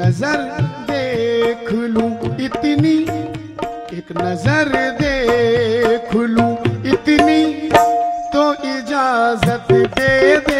नजर देख लूं इतनी, एक नजर देख लूं इतनी, तो इजाजत दे दे,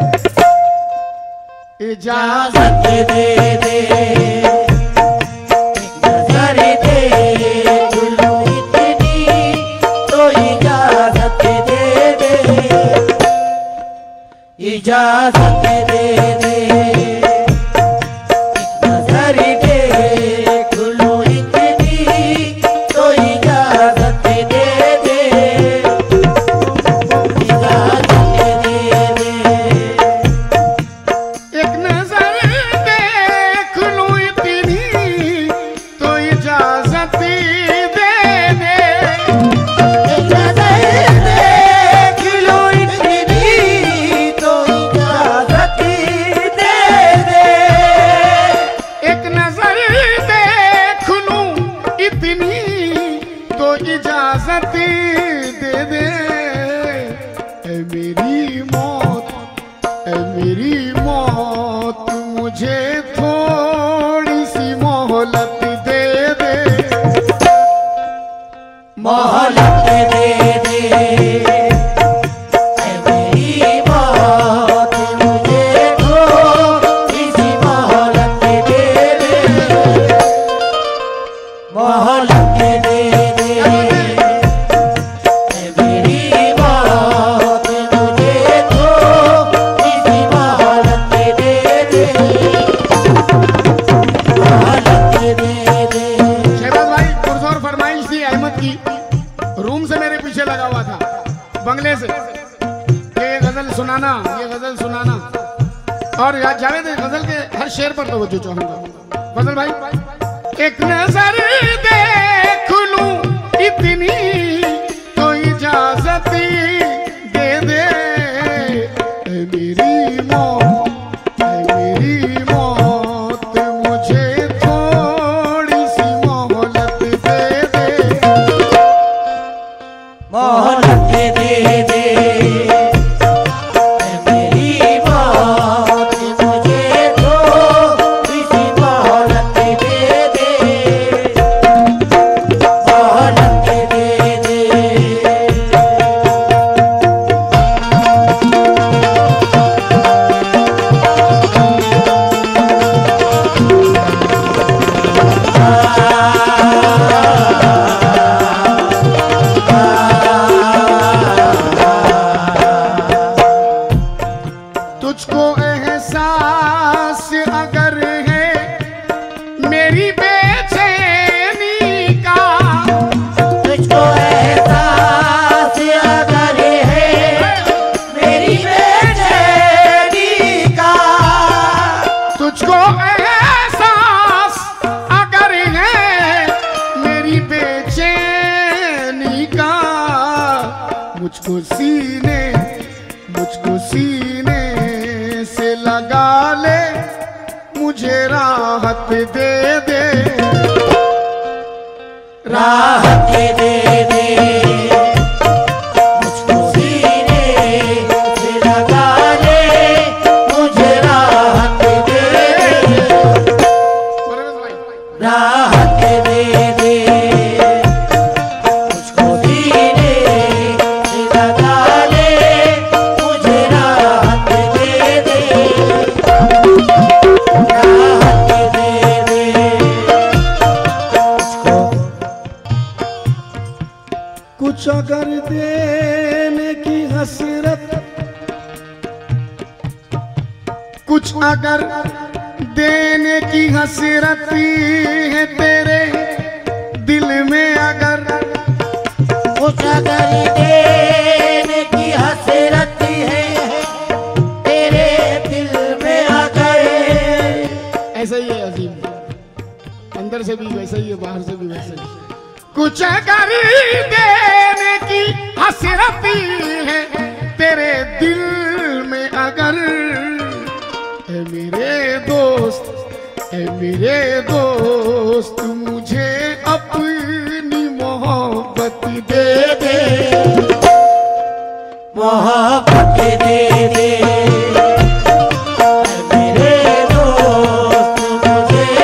इजाजत दे दे, एक नजर देख लूं इतनी, तो इजाजत दे दे, इजाजत दे दे, एक नजर देख लूं इतनी, तो इजाजत दे दे, इजाजत दे दे, एक नजर देख लूं इतनी, तो इजाजत दे दे, एक नजर देख लूं इतनी, तो इजाजत दे दे, एक नजर देख लूं इतनी, तो इजाजत दे दे। ऐ मेरी मौत, ऐ मेरी मौत, मुझे थोड़ी सी मोहलत दे दे, मोहलत दे दे, ऐ मेरी मौत, मुझे थोड़ी सी मोहलत दे दे, मोहलत दे दे, ऐ मेरी मौत, मुझे थोड़ी सी मोहलत दे दे, मोहलत दे दे। शहबाज भाई पुरजोर फरमाइश थी अहमद की, रूम से मेरे पीछे लगा हुआ था बंगले से, ये गजल सुनाना, ये गजल सुनाना, और जावेद गजल के हर शेर पर तवज्जो चाहूंगा। गजल भाई, एक नजर देख लूं इतनी, तो इजाजत दे दे, ऐ मेरी मौत, ऐ मेरी मौत, मुझे थोड़ी सी मोहलत दे दे, मोहलत दे दे, ऐ मेरी मौत, मुझे थोड़ी सी मोहलत दे दे, मोहलत दे दे। तुझको एहसास अगर है मेरी बेचैनी का, तुझको एहसास अगर है मेरी बेचैनी का, तुझको एहसास अगर है मेरी बेचैनी का, मुझको सीने, मुझको सीने से लगा ले, मुझे राहत दे दे, राहत दे दे, मुझको सीने से लगा ले, मुझे राहत दे दे, राहत दे दे, मुझको सीने से लगा ले, मुझे राहत दे दे, राहत दे दे, मुझको कुछ अगर देने की हसरत, कुछ अगर देने की हसरत है तेरे दिल में, अगर कुछ अगर देने की हसरत है तेरे दिल में, अगर ऐसा ही है अजीम, अंदर से भी वैसा ही है, बाहर से भी वैसा ही। कुछ अगर देने की हसरत है तेरे दिल में, अगर ऐ मेरे दोस्त, ऐ मेरे दोस्त, मुझे अपनी मोहब्बत दे दे, मोहब्बत दे दे, ऐ मेरे दोस्त, मुझे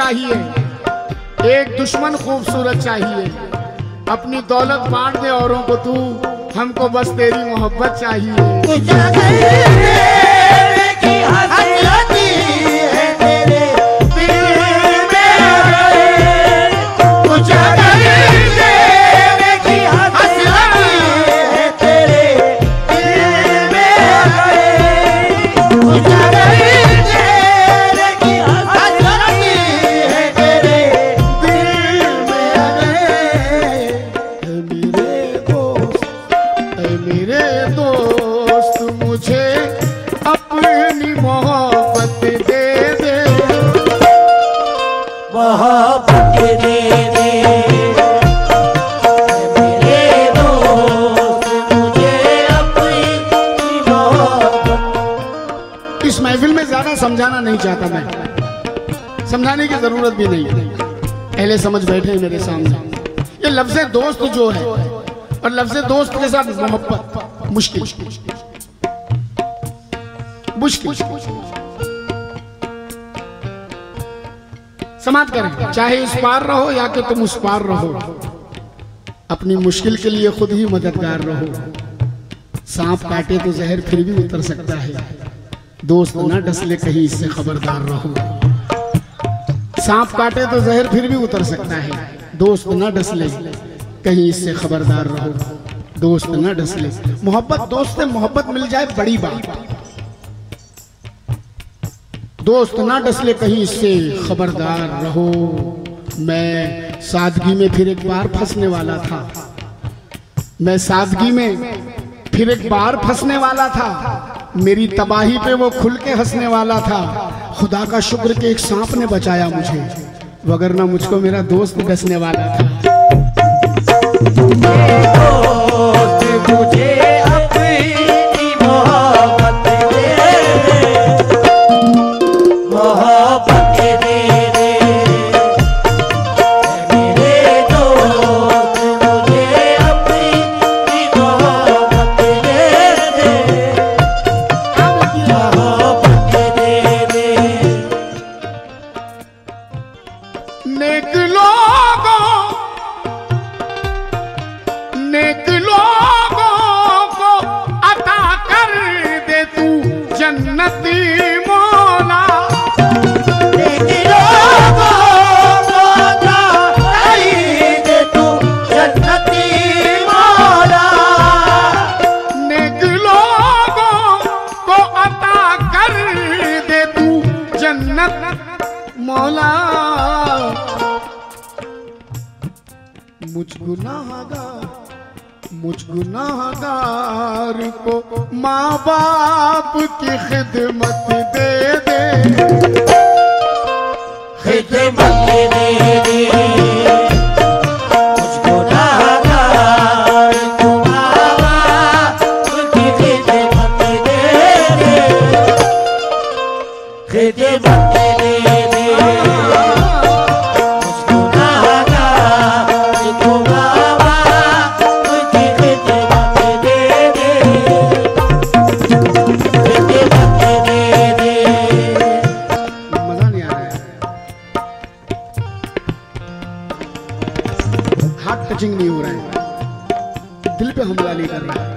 चाहिए, एक दुश्मन खूबसूरत चाहिए। अपनी दौलत बांट दे औरों को तू, हमको बस तेरी मोहब्बत चाहिए। इस महफिल में ज्यादा समझाना नहीं चाहता मैं, समझाने की जरूरत भी नहीं, पहले समझ बैठे हैं मेरे सामने। ये लफ्ज़े दोस्त जो है और लफ्ज़े दोस्त के साथ मोहब्बत मुश्किल मुश्किल। समाप्त करें, चाहे इस पार रहो या कि तुम उस पार रहो, अपनी मुश्किल के लिए खुद ही मददगार रहो। सांप काटे तो जहर फिर भी उतर सकता है, दोस्त ना डसले कहीं इससे खबरदार रहो। सांप काटे तो जहर फिर भी उतर सकता है, दोस्त ना डसले कहीं इससे खबरदार रहो, दोस्त ना डसले। मोहब्बत दोस्त से मोहब्बत मिल जाए बड़ी बात, दोस्त ना डसले कहीं इससे खबरदार रहो। मैं सादगी में फिर एक बार फंसने वाला था, मैं सादगी में फिर एक बार फंसने वाला था, मेरी तबाही पे वो खुल के हंसने वाला था। खुदा का शुक्र कि एक सांप ने बचाया मुझे, वगरना मुझको मेरा दोस्त डसने वाला था। मुझे अपनी मोहब्बत दे दे, मेरे दोस्त मुझे अपनी मोहब्बत दे दे, मोहब्बत दे दे। नेक लोगों को अता कर दे तू जन्नती मौला, नेक लोगों को अता कर दे तू जन्नती मौला, नेक लोगों को अता कर दे तू जन्नत मौला। मुझ गुनाहगार को माँ बाप की खिदमत दे दे, खिदमत दे दे। मुझ गुनाहगार को माँ बाप की खिदमत दे दे, खिदमत दे दे। टचिंग नहीं हो रहा है, दिल पे हमला नहीं कर रहा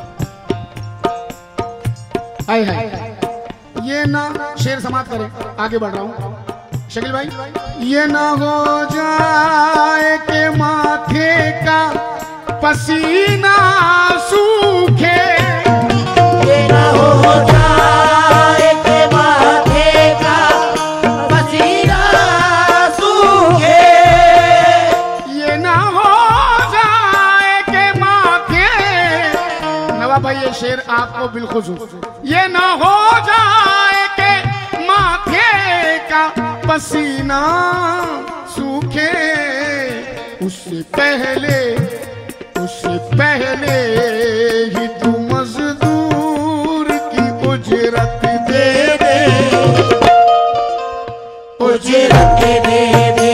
है। हाय ये ना शेर समाप्त करें, आगे बढ़ रहा हूं शकील भाई। ये ना हो जाए के माथे का पसीना सूखे, ये ना हो जाए के माथे का पसीना सूखे, ये ना हो जाए के माथे, नवाब भाई ये शेर आपको बिल्खुसूस, ये ना हो जाए के माथे का पसीना सूखे, उससे पहले ही तू मजदूर की उजरत दे दे, उजरत दे दे।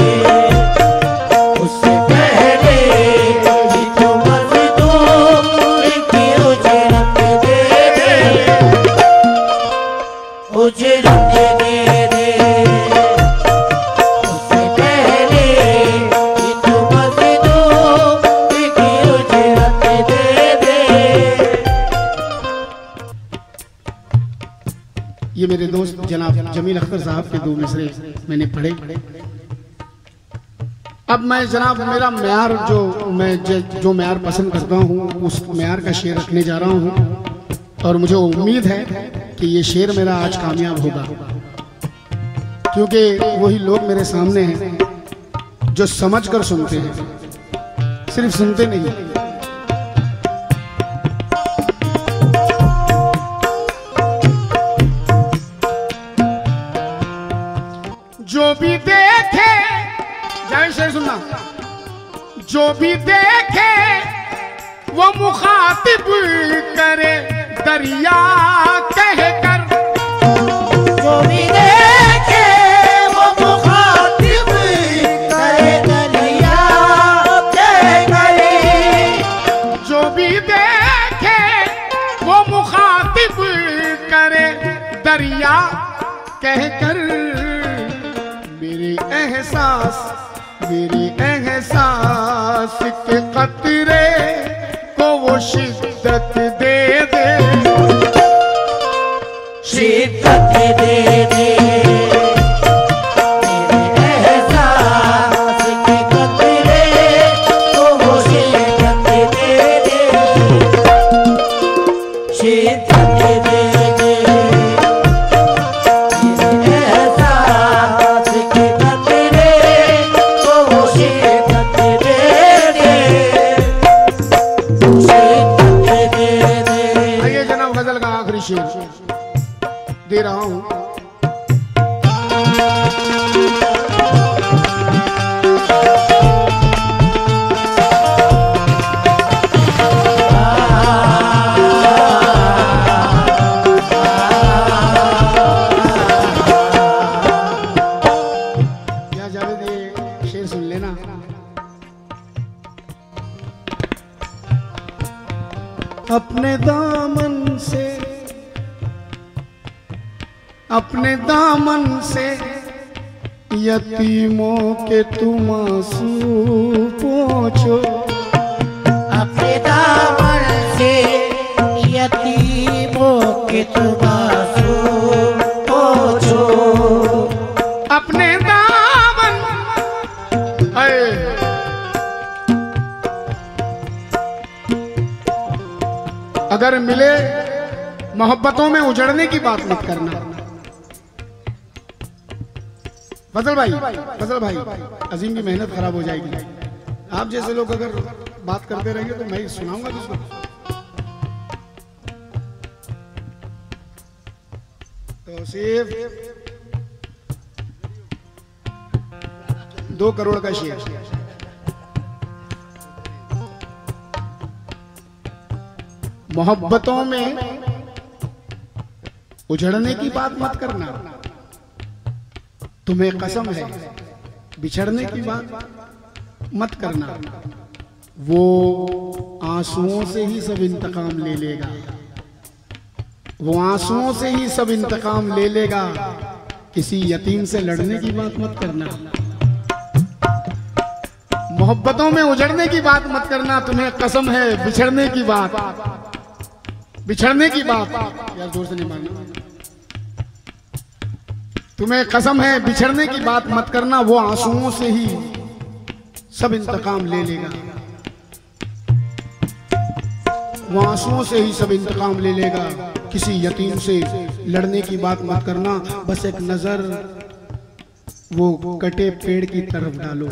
उससे पहले ही तू मजदूर की उजरत दे दे, उजरत दे दे। ये मेरे दोस्त जनाब जमील अख्तर साहब के 2 मिसरे मैंने पढ़े। अब मैं जनाब मेरा म्यार जो म्यार पसंद करता हूँ उस म्यार का शेर रखने जा रहा हूँ और मुझे उम्मीद है कि ये शेर मेरा आज कामयाब होगा, क्योंकि वही लोग मेरे सामने हैं जो समझ कर सुनते हैं, सिर्फ सुनते नहीं। जो भी देखे, जाए शेर सुनना, जो भी देखे वो मुखातिब करे दरिया कहकर, जो भी देखे वो मुखातिब करे दरिया कहकर, जो भी देखे वो मुखातिब करे दरिया कहकर, मेरे एहसास के कतरे को वो शिद्दत दे दे, शिद्दत दे दे, मेरे एहसास के कतरे को वो शिद्दत दे दे, शिद्दत दे दे, मेरे एहसास के कतरे को वो शिद्दत दे दे, शिद्दत दे दे। आइए जनाब गजल का आखिरी शेर दे रहा हूं। क्या जावेद ये शेर सुन लेना। अपने दामन से यतीमों के तुम आंसू पोंछो, अपने दामन से यतीमों के तुम आंसू पोंछो, अपने दामन अगर मिले मोहब्बतों में उजड़ने की बात मत करना। फजल भाई अजीम की मेहनत खराब हो जाएगी। आप जैसे लोग अगर बात करते रहेंगे तो मैं सुनाऊंगा किसको। तो सिर्फ 2 करोड़ का शेयर। मोहब्बतों में उजड़ने की बात मत करना, तुम्हें कसम है बिछड़ने की बात मत करना। वो आंसुओं से ही सब इंतकाम ले लेगा, वो आंसुओं से ही सब इंतकाम ले लेगा। किसी यतीम से लड़ने की बात मत करना, मोहब्बतों में उजड़ने की बात मत करना। तुम्हें कसम है बिछड़ने की बात यार जोर से नहीं मानना। तुम्हें कसम है बिछड़ने की बात मत करना, वो आंसुओं से ही सब इंतकाम ले लेगा, वो आंसुओं से ही सब इंतकाम ले लेगा। किसी यतीम से लड़ने की बात मत करना, बस एक नजर वो कटे पेड़ की तरफ डालो,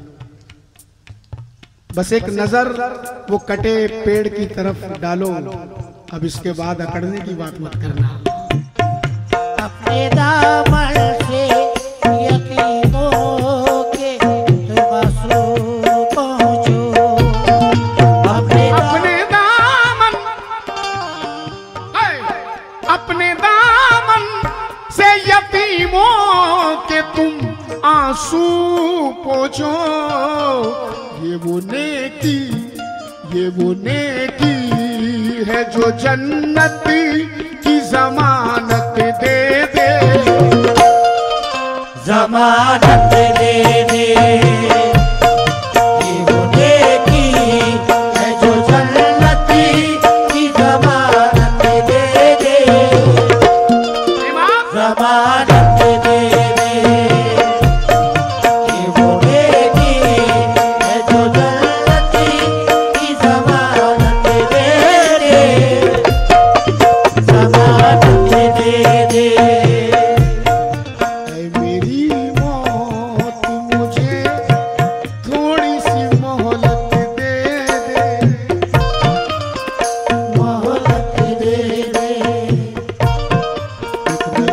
बस एक नजर वो कटे पेड़ की तरफ डालो। अब इसके बाद अकड़ने की बात मत करना। अपने दामन से यतीमों के तुम आंसू पोंछो, अपने दामन से यतीमों के तुम आंसू पोंछो। ये वो नेकी है जो जन्नत की जमानत दे दे, जमानत दे दे। ये वो नेकी है जो जन्नत की जमानत दे दे,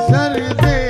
सर दे